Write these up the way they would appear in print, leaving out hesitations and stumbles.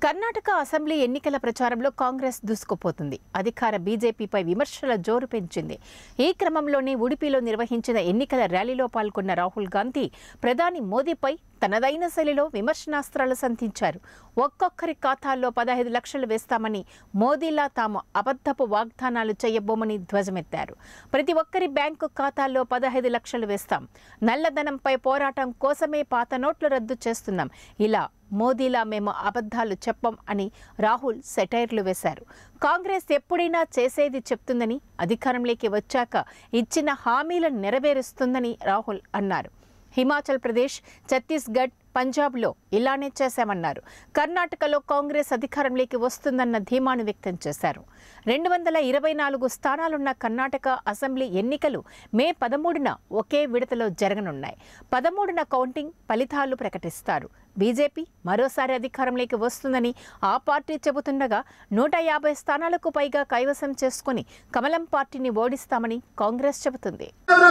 Karnataka assembly ఎన్నికల ప్రచారంలో కాంగ్రెస్ దూసుకుపోతుంది. అధికార బీజేపీపై విమర్శల జోరు పెంచింది. ఈ క్రమంలోనే ఉడిపిలో నిర్వహించిన ఎన్నికల ర్యాలీలో పాల్గొన్న రాహుల్ గాంధీ ప్రధాని మోదీపై తనదైన శైలిలో విమర్శనాస్త్రాలు సంధించారు. ఒక్కొక్కరి ఖాతాల్లో 15 లక్షలు వేస్తామని, మోదీలా తాము అబద్ధపు వాగ్దానాలు చేయబోమని ధ్వజమెత్తారు. ప్రతి ఒక్కరి బ్యాంకు ఖాతాల్లో 15 లక్షలు వేస్తాం, నల్లధనంపై పోరాటం కోసమే పాత నోట్లు రద్దు చేస్తున్నాం, ఇలా మోదీలా మేము అబద్ధాలు చెప్పం అని రాహుల్ సెటైర్లు వేశారు. కాంగ్రెస్ ఎప్పుడైనా చేసేది చెప్తుందని, అధికారంలోకి వచ్చాక ఇచ్చిన హామీలను నెరవేరుస్తుందని రాహుల్ అన్నారు. హిమాచల్ ప్రదేశ్, ఛత్తీస్గఢ్, పంజాబ్లో ఇలానే చేశామన్నారు. కర్ణాటకలో కాంగ్రెస్ అధికారంలోకి వస్తుందన్న ధీమాను వ్యక్తం చేశారు. 224 స్థానాలున్న కర్ణాటక అసెంబ్లీ ఎన్నికలు మే 13న ఒకే విడతలో జరగనున్నాయి. 13న కౌంటింగ్ ఫలితాలు ప్రకటిస్తారు. బీజేపీ మరోసారి అధికారంలోకి వస్తుందని ఆ పార్టీ చెబుతుండగా 150 స్థానాలకు పైగా కైవసం చేసుకుని కమలం పార్టీని ఓడిస్తామని కాంగ్రెస్ చెబుతుంది.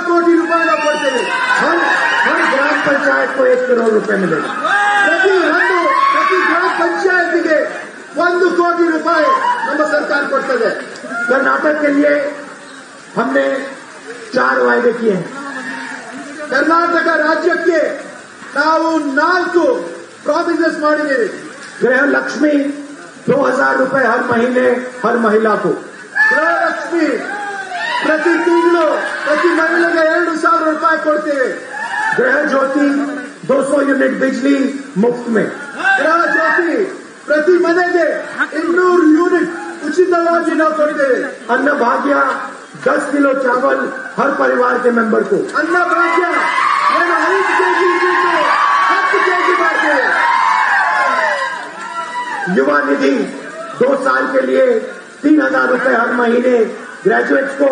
कर्नाटक के लिए हमने 4 वायदे किए हैं. कर्नाटक राज्य के ನಾವು 4 ಪ್ರಾಮಿಸಸ್ ಮಾಡಿದ್ದೀವಿ. गृह लक्ष्मी 2000 रुपए हर महीने हर महिला को. गृह लक्ष्मी प्रति ತಿಂಗಳು ಪ್ರತಿ ಮಹಿಳೆಗೆ 2000 ರೂಪಾಯಿ ಕೊಡ್ತೀವಿ. गृह ज्योति 200 यूनिट बिजली मुफ्त में. गृह ज्योति ಪ್ರತಿ ಮನೆಗೆ 200 ಯೂನಿಟ್ उचितವಾಗಿ ನಾವು ಕೊಡ್ತೇವೆ. अन्न भाग्य 10 किलो चावल हर परिवार के मेंबर को. अन्न भाग्य 5 केजी 10 केजी बांटे. युवा निधि 2 साल के लिए 3000 रुपए हर महीने ग्रेजुएट्स को.